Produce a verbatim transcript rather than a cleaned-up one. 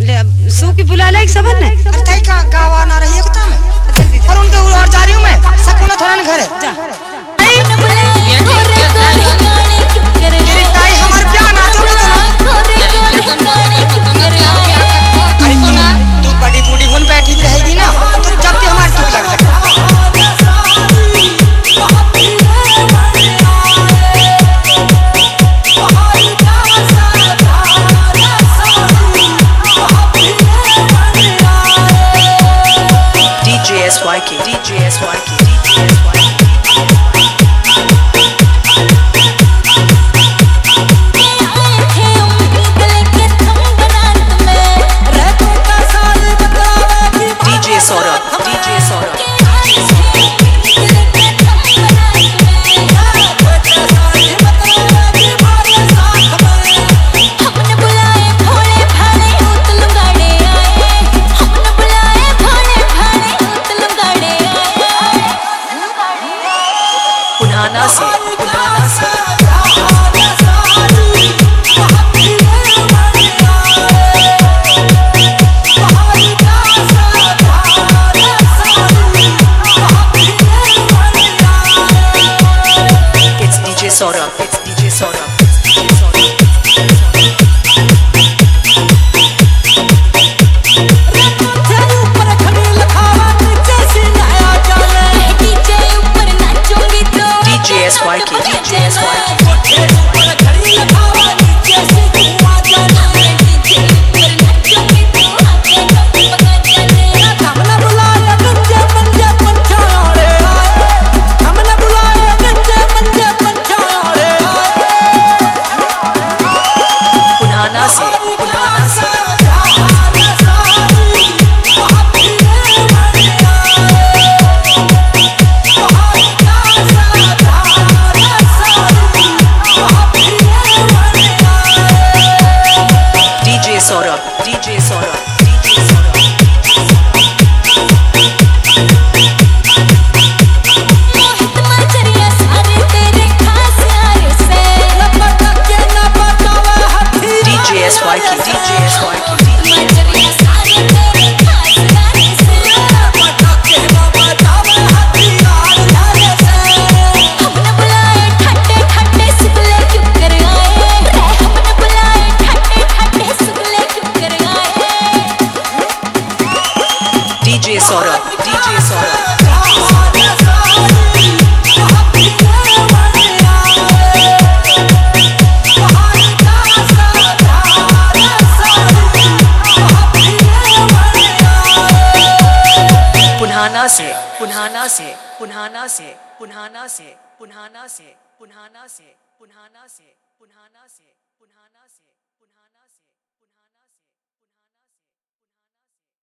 सू की बुला ले सबन ने अरे तई का गावा ना रही है किता में और उनके और जा रही हूं मैं सकुना थोड़ा न घर है जा तेरी ताई हमार प्यार ना छोड़ दो तू बड़ी बूढ़ी होन बैठी भी रहेगी ना तो जब भी हमारी टूक लग जाएगी D J S Y K D J S Y K D J S Y K Punhana से पुनाना से It's D J Sora, it's D J Sora, it's D J Sora. D J S Y K, D J S Y K. Punhana से पुनाना से D J Sora, D J Sora, D J Sora. D J S Y K, D J S Y K, D J S Y K. D J Sora, D J Sora. Punhana से पुनाना से पुनाना से पुनाना से पुनाना से पुनाना से पुनाना से पुनाना से पुनाना से पुनाना से पुनाना से